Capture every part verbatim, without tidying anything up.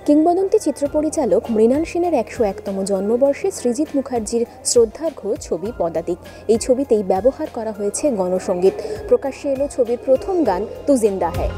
কিংবদন্তি চিত্র পরিচালক মৃণাল সেনের একশো একতম জন্মবর্ষে সৃজিত মুখার্জির শ্রদ্ধার্ঘ্য ছবি পদাতিক। এই ছবিতেই ব্যবহার করা হয়েছে গণসঙ্গীত। প্রকাশ্যে এলো ছবির প্রথম গান তু জিন্দা হ্যায়।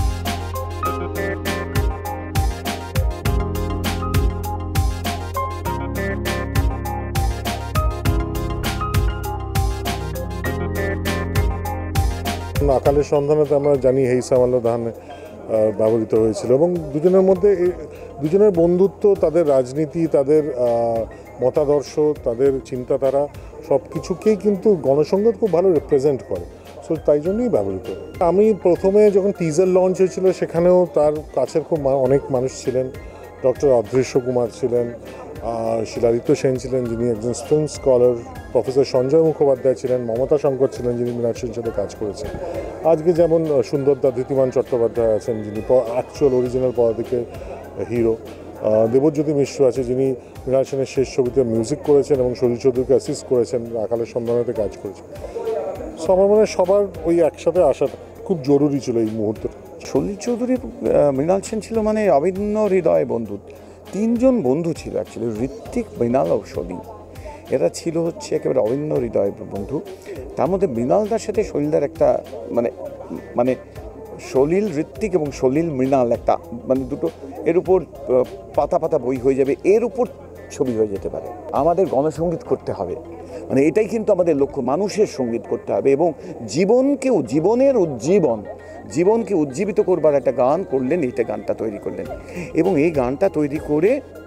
আকালের সন্ধানে তো আমরা জানি হেই সামাল্য ধান ব্যবহৃত হয়েছিল এবং দুজনের মধ্যে দুজনের বন্ধুত্ব, তাদের রাজনীতি, তাদের মতাদর্শ, তাদের চিন্তাধারা সব কিছুকেই কিন্তু গণসংগীত খুব ভালো রিপ্রেজেন্ট করে। সো তাই জন্যই ব্যবহৃত। আমি প্রথমে যখন টিজার লঞ্চ হয়েছিল সেখানেও তার কাছের খুব অনেক মানুষ ছিলেন। ডক্টর অদৃশ্য কুমার ছিলেন, শিলাদিত্য সেন ছিলেন যিনি একজন film scholar, professor Sanjay Mukhopadhyay ছিলেন, মমতা শঙ্কর ছিলেন যিনি মৃণাল সেনের সাথে কাজ করেছেন। আজকে যেমন সুন্দরদা ধৃতিমান চট্টোপাধ্যায় আছেন যিনি অ্যাকচুয়াল অরিজিনাল পদাতিকে হিরো, দেবজ্যোতি মিশ্র আছে যিনি মৃণাল সেনের শেষ ছবিতে মিউজিক করেছেন এবং সলিল চৌধুরীকে অ্যাসিস্ট করেছেন, আকালের সন্ধানেতে কাজ করেছেন। সো আমার মনে হয় সবার ওই একসাথে আসাটা খুব জরুরি ছিল এই মুহূর্তে। সলিল চৌধুরী মৃণাল সেন ছিল মানে অভিন্ন হৃদয় বন্ধু। তিনজন বন্ধু ছিল অ্যাকচুয়ালি, ঋত্বিক, মৃণাল ও সলিল। এরা ছিল হচ্ছে একেবারে অভিন্ন হৃদয় বন্ধু। তার মধ্যে মৃণালদার সাথে সলিলদার একটা মানে মানে সলিল ঋত্বিক এবং সলিল মৃণাল একটা মানে দুটো এর উপর পাতা পাতা বই হয়ে যাবে, এর উপর ছবি হয়ে যেতে পারে। আমাদের গণসঙ্গীত করতে হবে, মানে এটাই কিন্তু আমাদের লক্ষ্য, মানুষের সঙ্গীত করতে হবে এবং জীবনকেও, জীবনের উজ্জীবন, জীবনকে উজ্জীবিত করবার একটা গান করলেন, এইটা গানটা তৈরি করলেন। এবং এই গানটা তৈরি করে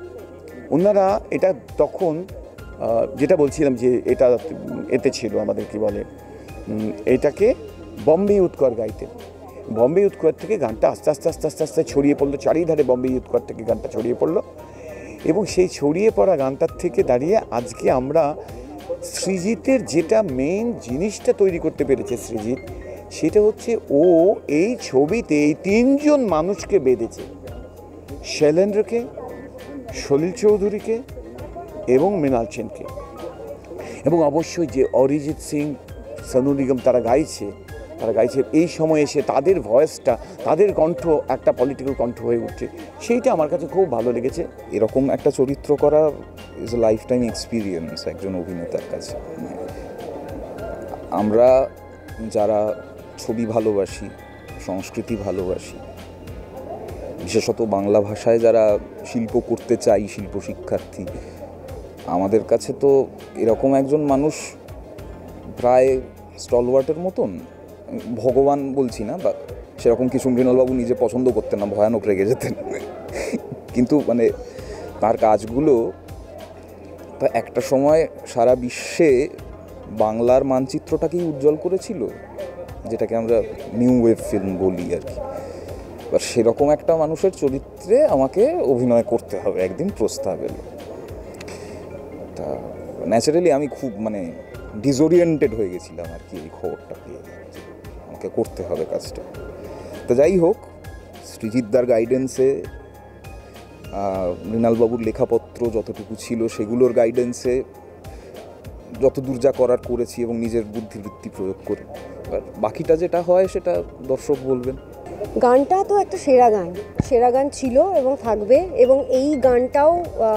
ওনারা এটা তখন যেটা বলছিলাম যে এটা এতে ছিল আমাদের কি বলে এটাকে বম্বে উৎকর গাইতেন। বম্বে উৎকর থেকে গানটা আস্তে আস্তে আস্তে আস্তে আস্তে ছড়িয়ে পড়লো, চারিধারে বম্বে উৎকর থেকে গানটা ছড়িয়ে পড়লো এবং সেই ছড়িয়ে পড়া গানটার থেকে দাঁড়িয়ে আজকে আমরা সৃজিতের যেটা মেইন জিনিসটা তৈরি করতে পেরেছে সৃজিত, সেটা হচ্ছে ও এই ছবিতে এই তিনজন মানুষকে বেঁধেছে, শৈলেন্দ্রকে, সলিল চৌধুরীকে এবং মৃণাল সেনকে। এবং অবশ্যই যে অরিজিৎ সিং, সোনু নিগম তারা গাইছে তারা গাইছে এই সময় এসে তাদের ভয়েসটা, তাদের কণ্ঠ একটা পলিটিক্যাল কণ্ঠ হয়ে উঠছে, সেইটা আমার কাছে খুব ভালো লেগেছে। এরকম একটা চরিত্র করা is a life time experience একজন অভিনেতার কাছে। আমরা যারা ছবি ভালোবাসি, সংস্কৃতি ভালোবাসি, বিশেষত বাংলা ভাষায় যারা শিল্প করতে চাই, শিল্প শিক্ষার্থী, আমাদের কাছে তো এরকম একজন মানুষ প্রায় স্টলওয়ার্টের মতন, ভগবান বলছি না, বা সেরকম কিছু মৃণালবাবু নিজে পছন্দ করতেন না, ভয়ানক রেগে যেতেন, কিন্তু মানে তার কাজগুলো তা একটা সময় সারা বিশ্বে বাংলার মানচিত্রটাকেই উজ্জ্বল করেছিল, যেটাকে আমরা নিউ ওয়েভ ফিল্ম বলি আর কি। এবার সেরকম একটা মানুষের চরিত্রে আমাকে অভিনয় করতে হবে, একদিন প্রস্তাব এলো। তা ন্যাচারালি আমি খুব মানে ডিসওরিয়েন্টেড হয়ে গেছিলাম আর কি এই খবরটা পেয়ে, আমাকে করতে হবে কাজটা। তো যাই হোক, সৃজিতদার গাইডেন্সে, মৃণালবাবুর লেখাপত্র যতটুকু ছিল সেগুলোর গাইডেন্সে যতদূর যা করার করেছি এবং নিজের বুদ্ধিবৃত্তি প্রয়োগ করে। এবার বাকিটা যেটা হয় সেটা দর্শক বলবেন। গানটা তো একটা সেরা গান, সেরা গান ছিল এবং থাকবে, এবং এই গানটাও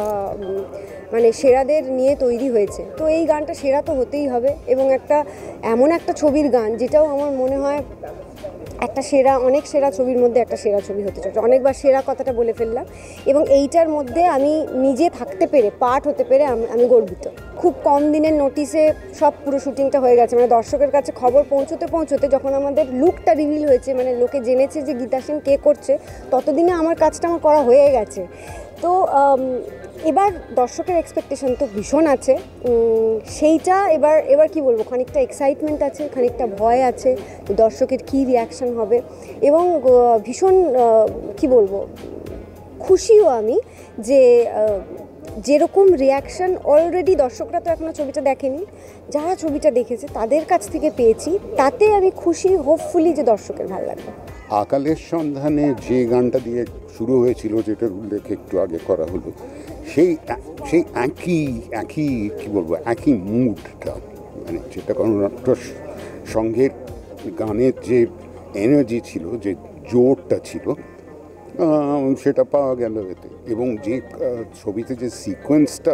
মানে সেরাদের নিয়ে তৈরি হয়েছে, তো এই গানটা সেরা তো হতেই হবে। এবং একটা এমন একটা ছবির গান যেটাও আমার মনে হয় একটা সেরা, অনেক সেরা ছবির মধ্যে একটা সেরা ছবি হতে চলেছে। অনেকবার সেরা কথাটা বলে ফেললাম, এবং এইটার মধ্যে আমি নিজে থাকতে পেরে, পার্ট হতে পেরে আমি গর্বিত। খুব কম দিনের নোটিসে সব পুরো শুটিংটা হয়ে গেছে, মানে দর্শকের কাছে খবর পৌঁছতে পৌঁছতে যখন আমাদের লুকটা রিভিল হয়েছে, মানে লোকে জেনেছে যে গীতা সেন কে করছে, ততদিনে আমার কাজটা আমার করা হয়ে গেছে। তো এবার দর্শকের এক্সপেকটেশন তো ভীষণ আছে, সেইটা এবার এবার কি বলবো, খানিকটা এক্সাইটমেন্ট আছে, খানিকটা ভয় আছে তো দর্শকের কী রিয়াকশান হবে, এবং ভীষণ কি বলবো খুশিও আমি যে যেরকম রিয়াকশান অলরেডি দর্শকরা তো এখনও ছবিটা দেখেনি, যারা ছবিটা দেখেছে তাদের কাছ থেকে পেয়েছি, তাতে আমি খুশি, হোপফুলি যে দর্শকের ভালো লাগবে। আকালের সন্ধানে যে গানটা দিয়ে শুরু হয়েছিল, যেটার উল্লেখ একটু আগে করা হলো, সেই সেই একই একই কী বলবো একই মুডটা, মানে যেটা কর্ণাটক সঙ্গের গানের যে এনার্জি ছিল, যে জোরটা ছিল, আহ, সেটা পাওয়া গেল এতে। এবং যে আহ, ছবিতে যে সিকোয়েন্সটা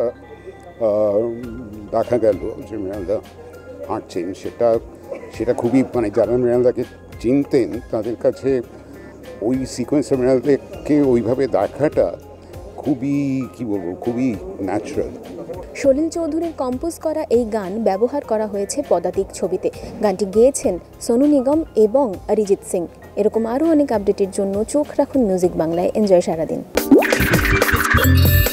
দেখা গেল যে মৃণালদা হাঁটছেন, সেটা সেটা খুবই মানে যারা মৃণালদাকে চিনতেন তাদের কাছে ওই সিকোয়েন্সে মৃণালদাকে ওইভাবে দেখাটা খুবই কি বলবো খুবই ন্যাচারাল। সলিল চৌধুরীর কম্পোজ করা এই গান ব্যবহার করা হয়েছে পদাতিক ছবিতে। গানটি গেয়েছেন সোনু নিগম এবং অরিজিৎ সিং। এরকম আরও অনেক আপডেটের জন্য চোখ রাখুন মিউজিক বাংলায়। এনজয় সারাদিন।